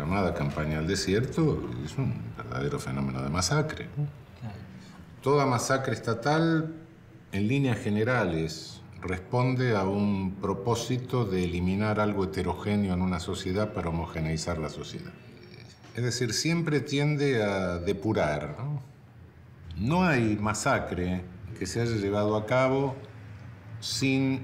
llamada campaña al desierto es un verdadero fenómeno de masacre. Toda masacre estatal, en líneas generales, responde a un propósito de eliminar algo heterogéneo en una sociedad para homogeneizar la sociedad. Es decir, siempre tiende a depurar, ¿no? No hay masacre que se haya llevado a cabo sin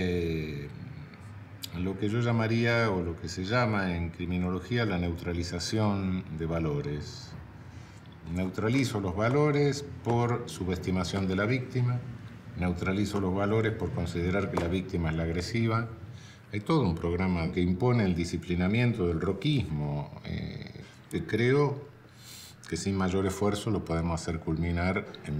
lo que yo llamaría, o lo que se llama en criminología, la neutralización de valores. Neutralizo los valores por subestimación de la víctima, neutralizo los valores por considerar que la víctima es la agresiva. Hay todo un programa que impone el disciplinamiento del roquismo, que creo que sin mayor esfuerzo lo podemos hacer culminar en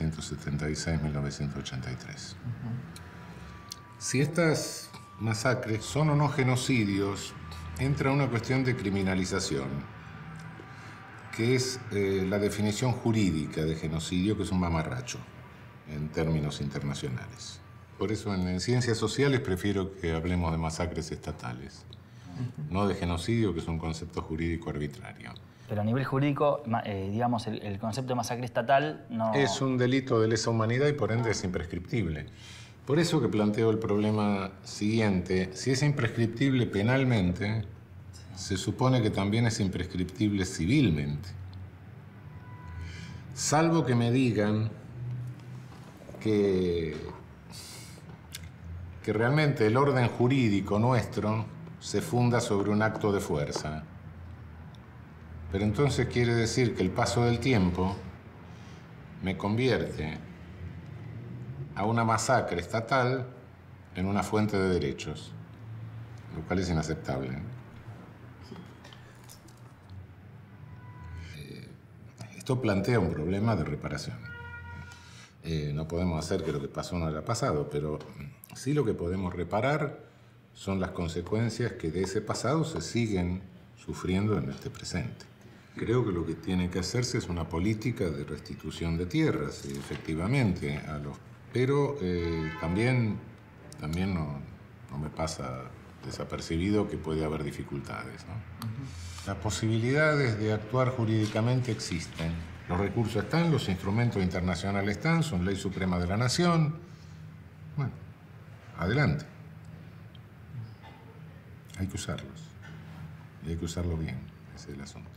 1976-1983. Si estas masacres son o no genocidios, entra una cuestión de criminalización, que es la definición jurídica de genocidio, que es un mamarracho en términos internacionales. Por eso en ciencias sociales prefiero que hablemos de masacres estatales, no de genocidio, que es un concepto jurídico arbitrario. Pero a nivel jurídico, digamos, el concepto de masacre estatal no... Es un delito de lesa humanidad y por ende es imprescriptible. Por eso que planteo el problema siguiente. Si es imprescriptible penalmente, se supone que también es imprescriptible civilmente. Salvo que me digan que realmente el orden jurídico nuestro se funda sobre un acto de fuerza. Pero entonces quiere decir que el paso del tiempo me convierte a una masacre estatal en una fuente de derechos, lo cual es inaceptable. Esto plantea un problema de reparación. No podemos hacer que lo que pasó no haya pasado, pero sí lo que podemos reparar son las consecuencias que de ese pasado se siguen sufriendo en este presente. Creo que lo que tiene que hacerse es una política de restitución de tierras, efectivamente, pero también no me pasa desapercibido que puede haber dificultades, ¿no? Las posibilidades de actuar jurídicamente existen. Los recursos están, los instrumentos internacionales están, son ley suprema de la nación. Bueno, adelante. Hay que usarlos. Y hay que usarlo bien, ese es el asunto.